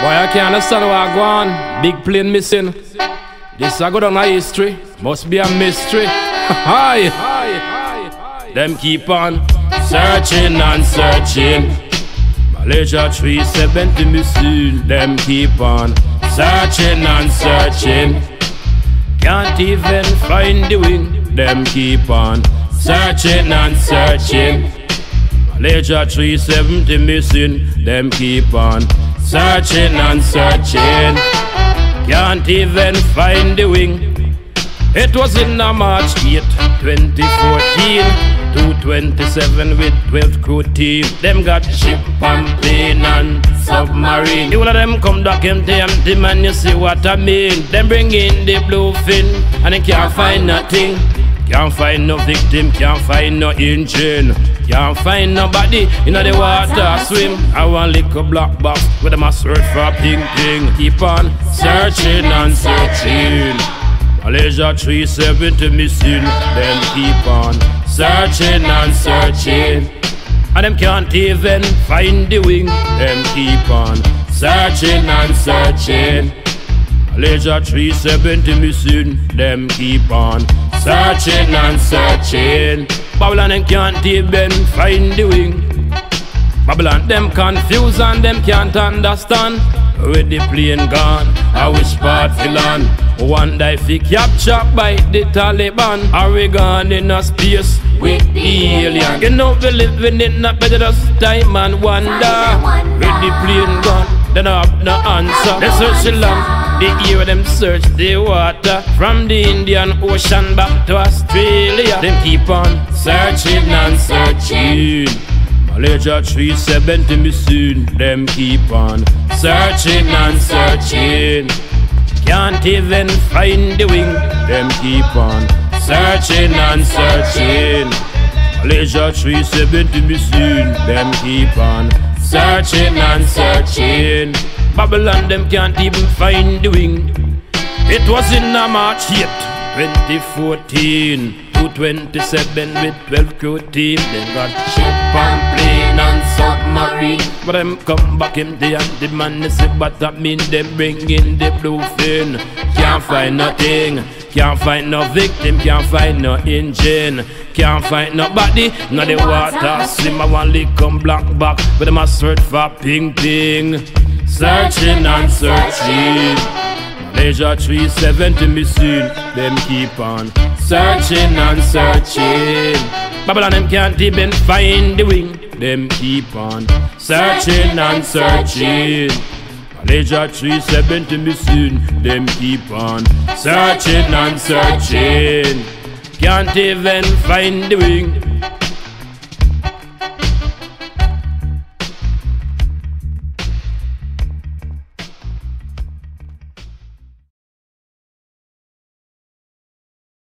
Boy, I can't understand why I go on. Big plane missing. This I go down a history. Must be a mystery. Hi. Them keep on searching and searching. Malaysia 370 missing. Them keep on searching and searching. Can't even find the wing. Them keep on searching and searching. Malaysia 370 missing. Them keep on searching and searching. Can't even find the wing. It was in March 8, 2014. 227 with 12 crew team. Them got ship and plane and submarine. All of them come back empty man, you see what I mean. Them bring in the bluefin and they can't find nothing. Can't find no victim, can't find no engine. Can't find nobody in the water swim. I want little black box with them a search for ping ping. Keep on searching and searching. Malaysia 370 missing. Them keep on searching and searching. And them can't even find the wing. Them keep on searching and searching. Malaysia 370 missing. Them keep on searching and searching. Babylon them can't even find the wing. Babylon them confused and them can't understand. With the plane gone, I wish part to land. One day fi captured by the Taliban. Are we gone in a space with the alien? You know we living in a better time and wonder. With the plane gone, they don't have no answer. They search the land, the air, them search the water. From the Indian Ocean back to Australia. Them keep on searching and searching. Malaysia 370 missing. Them keep on searching and searching. Can't even find the wing. Them keep on searching and searching. Malaysia 370 missing. Them keep on searching and searching. Babylon them can't even find the wing. It was in March 8, 2014. 227 with 12 crew team. They got ship and plane and submarine. But them come back empty and the man is but I mean them bring in the bluefin. Can't find nothing. Can't find no victim. Can't find no engine. Can't find nobody. No the water swim. I want to come black back. But them a search for ping ping. Searching and searching. Malaysia 370 missing. Them keep on searching and searching. Babylon them can't even find the wing. Them keep on searching and searching. Malaysia 370 missing. Them keep on searching and searching. Can't even find the wing.